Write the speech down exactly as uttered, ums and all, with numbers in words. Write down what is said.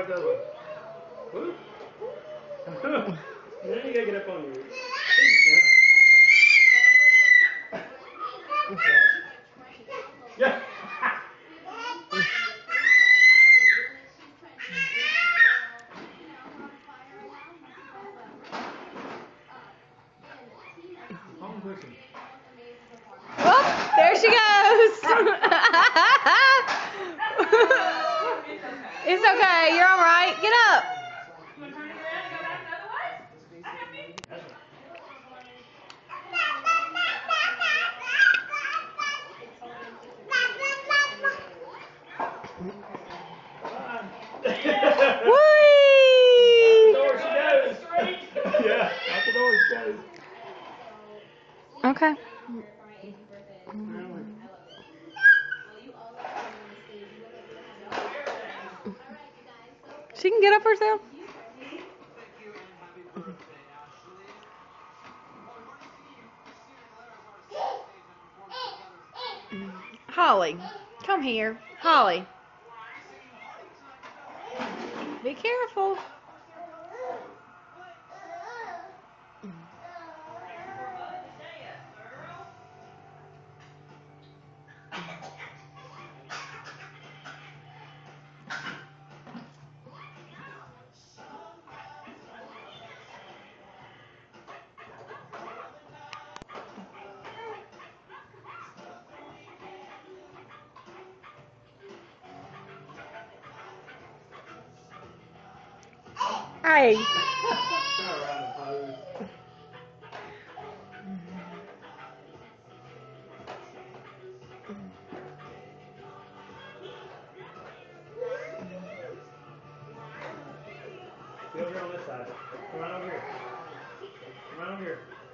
right the other way. Whoop. Then you gotta get up on your feet. Yeah. Oh, there she goes. It's okay. You're all right. Get up. You want to turn it around and go back the other way? Okay, baby. Whee! Out the door she goes. Yeah, out the door she goes. Okay. She can get up herself. Holly, come here. Holly. Be careful. Hey. Turn around and pose. Be over here on this side. Come right over here. Come right over here.